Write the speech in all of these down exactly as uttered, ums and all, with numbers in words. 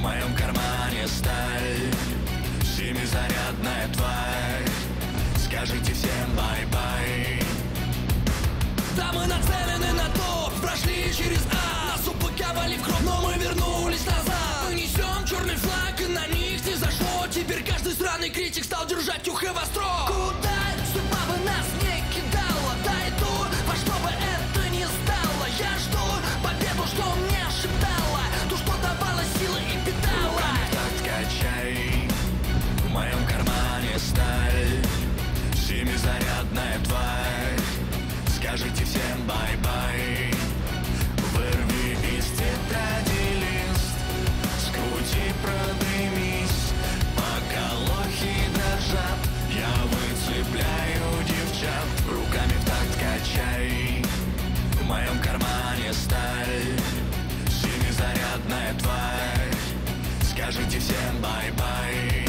моем кармане сталь, семизарядная тварь. Скажите всем бай-бай. Да, мы нацелены на то, прошли через А. Нас упаковали в гроб, но мы вернулись назад. Мы несем черный флаг, и на них не зашло. Теперь каждый сраный критик стал держать ухо востро. Куда судьба бы нас не кидала, дойду, во что бы это ни стало. Я жду победу, что мне шептала, то, что давала силы и питала. Руками в такт качай, в моем кармане сталь, семизарядная тварь. Скажите всем бай-бай. Вырви из тетради лист, скрути, продымись, пока лохи дрожат. Я выцепляю девчат. Руками в такт качай, в моем кармане сталь, семизарядная тварь. Скажите всем бай-бай.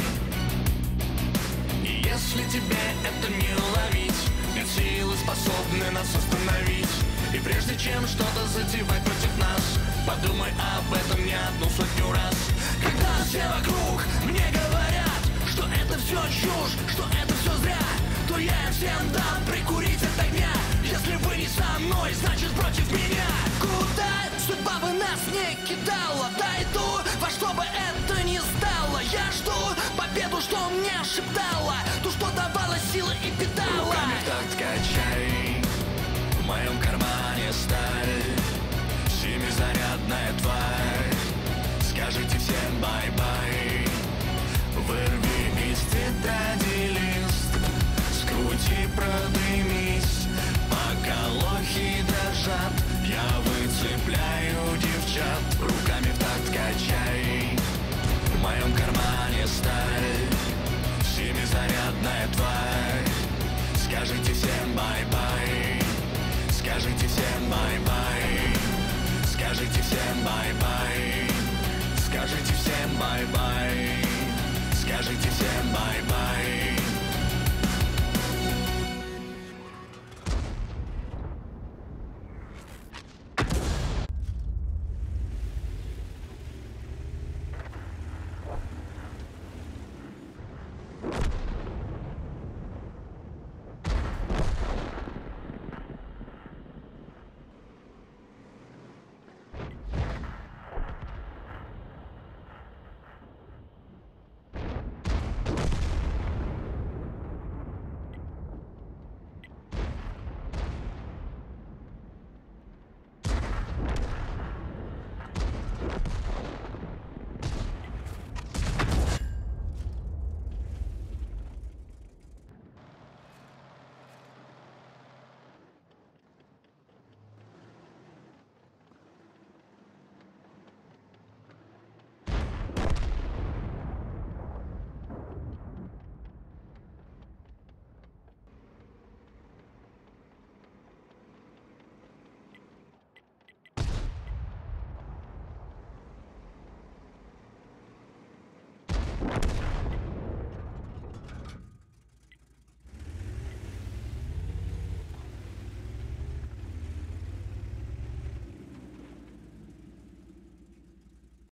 И если тебе это не уловить, нет силы, способны нас остановить. И прежде чем что-то затевать против нас, подумай об этом не одну сотню раз. Когда все вокруг мне говорят, что это все чушь, что это все зря, то я им всем дам прикурить от огня. Если вы не со мной, значит против меня. Куда судьба бы нас не кидала, дойду, во что бы это ни стало. Я жду победу, что мне шептала, то, что давала силы и питала. Руками в такт качай, в моем кармане сталь, семизарядная тварь. Скажите всем бай-бай. Вырви из тетради лист, скрути, продымись, пока лохи дрожат. Я выцепляю девчат. Руками в такт качай, в моем кармане сталь, семизарядная тварь. Скажите всем бай-бай. Скажите всем бай-бай. Скажите всем бай-бай. Скажите всем бай-бай. Скажите всем бай-бай.